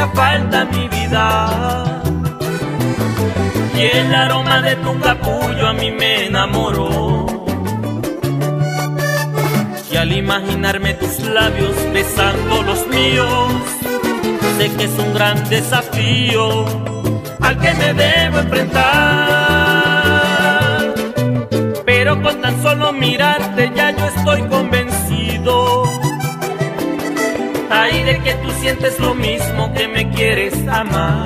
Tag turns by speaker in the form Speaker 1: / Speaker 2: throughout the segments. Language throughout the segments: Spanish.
Speaker 1: hacía falta mi vida, y el aroma de tu capullo a mí me enamoró. Y al imaginarme tus labios besando los míos, sé que es un gran desafío al que me debo enfrentar. Pero con tan solo mirarte ya yo estoy convencido, ay, de que tú sientes lo mismo, que me quieres amar.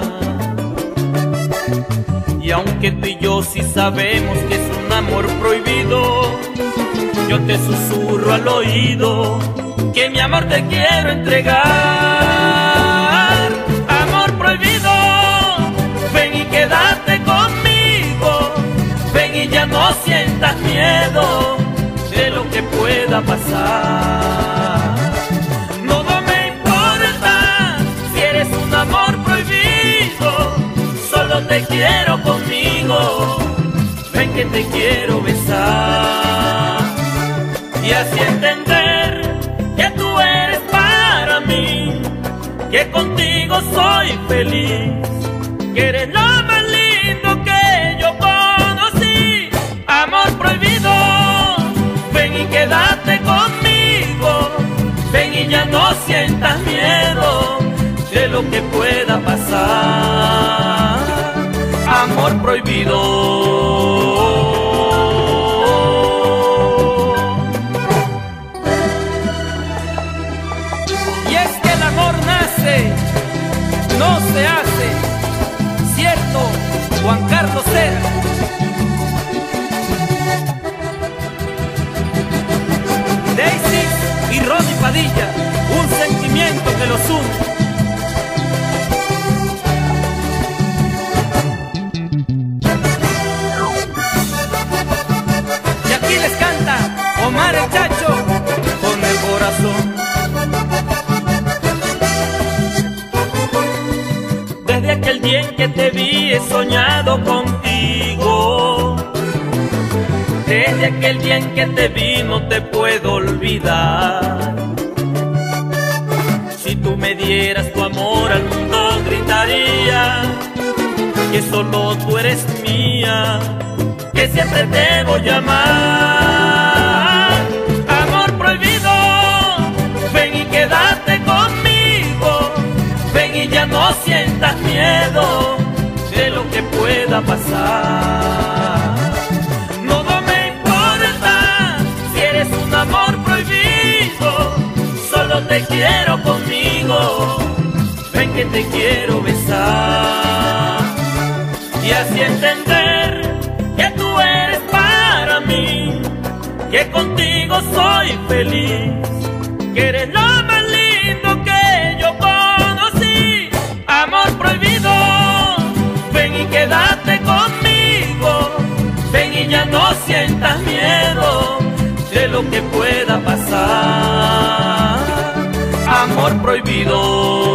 Speaker 1: Y aunque tú y yo sí sabemos que es un amor prohibido, yo te susurro al oído que mi amor te quiero entregar. Amor prohibido, ven y quédate conmigo, ven y ya no sientas miedo de lo que pueda pasar. No me importa si eres un amor prohibido, solo te quiero conmigo, ven que te quiero besar. Y así entender que tú eres para mí, que contigo soy feliz, que eres lo más lindo que yo conocí. Amor prohibido, ven y quédate conmigo, ven y ya no sientas miedo de lo que pueda pasar. Amor prohibido. No se hace, ¿cierto, Juan Carlos Cera? Daisy y Ronnie Padilla, un sentimiento que los une. Y aquí les canta Omar el Chacho con el corazón. Desde aquel día en que te vi he soñado contigo, desde aquel día en que te vi no te puedo olvidar. Si tú me dieras tu amor al mundo gritaría que solo tú eres mía, que siempre te voy a amar. Amor prohibido, ven y quédate conmigo, ven y ya no sientas miedo de lo que pueda pasar. No me importa si eres un amor prohibido, solo te quiero conmigo, ven que te quiero besar. Y así entender que tú eres para mí, que contigo soy feliz, que eres lo más lindo que yo conocí. Amor prohibido, ven y quédate conmigo, ven y ya no sientas miedo de lo que pueda pasar. Amor prohibido.